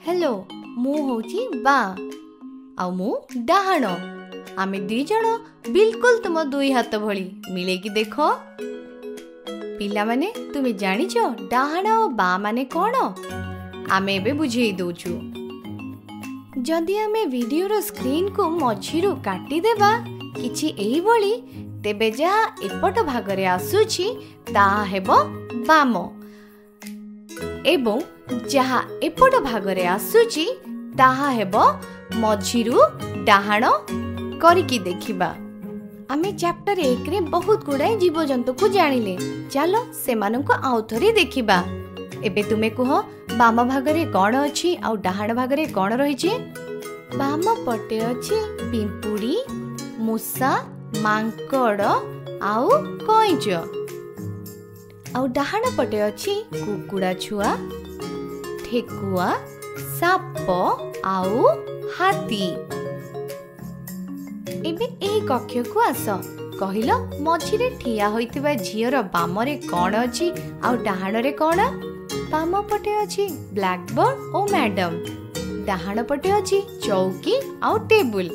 Hello मु होची बा आउ मु डाहाण आमे दी जण बिल्कुल तुम दुई हाथ भली मिले कि देखो पिला माने तुमे जानिछो डाहाण और बा माने कोन आमे एबे बुझेई दोछु। जदि आमे वीडियो रो स्क्रीन को मझिरु काटी देबा किछि एई बोली तेबे जहा एपट भागरे आसुछि ताहा हेबो बाम एवं जहा एपट भागरे आसुछि ताहा हेबो मझिरु डाहाण करिकी देखिबा। आमे चैप्टर 1 रे बहुत गुडाय जीव जंतु को जानिले चलो सेमानंको आउ थरी देखिबा। एबे तुमे कह बाम भागरे कोन अछि आ डाहाण भागरे कोन रहिछि। बाम पटे अछि पिंपुड़ी मूसा मांकड़ आउ कइंच आउ डाहाण पटे अछि कुकुड़ा छुआ ठेकुआ साप आउ हाथी। एबे ए कक्ष को आस कहिलो मझिरे ठिया होइतिबा झियर बामरे कोन अछि आ डाहाण रे कोन। बाम पटे अछि ब्लैक बोर्ड ओ मैडम डाहाण पटे अछि चौकी आउ टेबुल।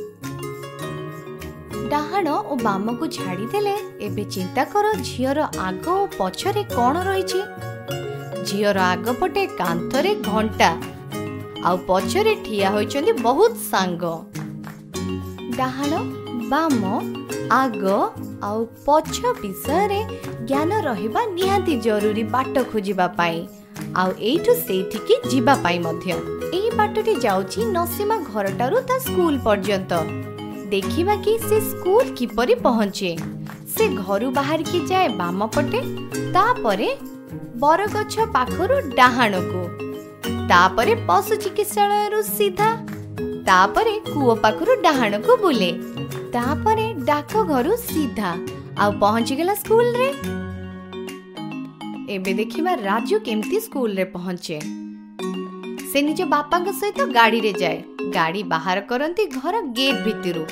डाहाण ओ बाम को छाड़ी देले एबे चिंता करो झियर आग ओ पछरे कोन रहिछि। झियर आग पटे कांथरे घंटा आउ पछरे ठिया होइछन्ती बहुत सांग। डाहाण बाम आग आउ पछ विषय रे ज्ञान रहिबा निहाती जरूरी बाट खोजिबा पाई आउ एठु सेठिकी जिबा पाई मध्य। एही बाटटी जाउची नसीमा घरटारु ता स्कूल पर्यंत देखिबा कि से स्कूल किपरि पहुँचे। से घरु बाहर की जाए बाम पटे तापरे बरगछ पाखरु डाहाण को तापरे पशु चिकित्सालय रु सीधा तापरे कुओ पाखरु डाहाण को बुले तापरे डाक घरु सीधा आ पहुँची गेला स्कूल रे। एबे देखिबा राजू केमती स्कूल रे पहुँचे। से निज बापा के सहित गाड़ी रे जाए गाड़ी बाहर करंती घर गेट भितरु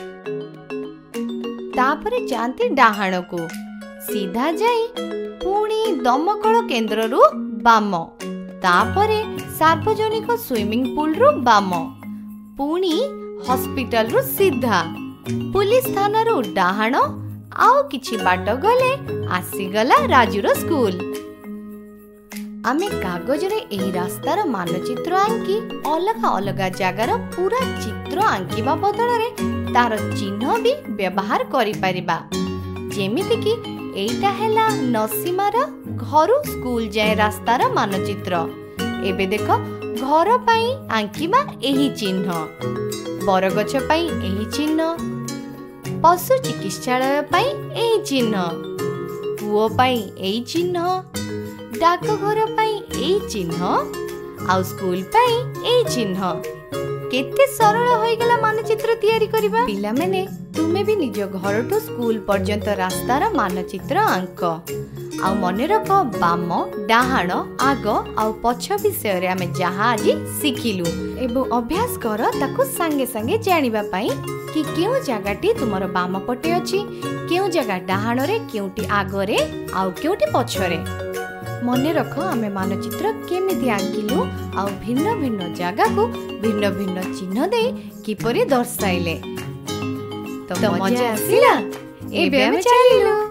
तापरे जानती डाहाण को सीधा जाई पुणी दमकल केंद्र रु बाम तापरे सार्वजनिक स्विमिंग पूल रु बाम पुणी हॉस्पिटल रु सीधा पुलिस थाना रु डाहाण आउ किछि बाट गले आसीगला राजूर स्कूल। आमे कागज रे एही रास्तार मानचित्र आंकी अलग अलग जगार पूरा चित्र आंकीबा बदल रे तार चिन्ह भी व्यवहार करि परिबा। जेमिति कि एइटा हेला नसीमार घरु स्कूल जाए रास्तार मानचित्र। एबे देखो घर पाई आंकीबा एही चिन्ह बरगछ पाई एही चिन्ह पशु चिकित्सालय पाई एही चिन्ह कुओ पाई एही चिन्ह डाक घर पाई एही चिन्ह आउ स्कूल पाई एही चिन्ह। केते सरल होई गेला मानचित्र तैयारी करिबा। पिला माने तुमे भी निज घर टू स्कूल पर्यंत रास्तार मानचित्र आंक आउ मने रख बाम डाहाण आग आउ पछ विषय रे आमे जहा आज सिखिलु एबो अभ्यास कर ताकू संगे संगे जानिबा पाई कि केउ जगाटी तुमर बाम पटे अछि केउ जगह डाहाण रे केउटी आग रे आउ केउटी पछ रे। मने रख आमे मानचित्र केमिति आंकिलु आउ भिन्न भिन्न जगह को भिन्न भिन्न चिन्ह दे किपरि दर्शाइले। तो मजा आसिला एबे आमे चलिलु।